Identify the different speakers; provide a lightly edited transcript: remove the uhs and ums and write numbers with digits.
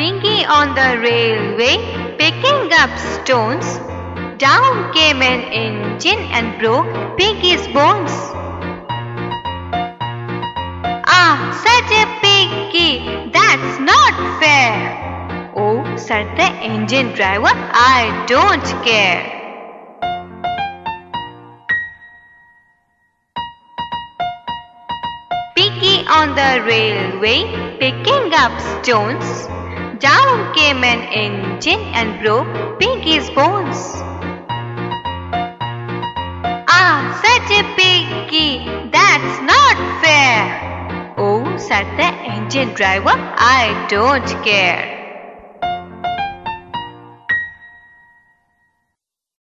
Speaker 1: Piggy on the railway, picking up stones. Down came an engine and broke Piggy's bones. Ah, said a piggy, that's not fair. Oh, said the engine driver, I don't care. Piggy on the railway, picking up stones. Down came an engine and broke Piggy's bones. Ah, said a piggy, that's not fair. Oh, said the engine driver, I don't care.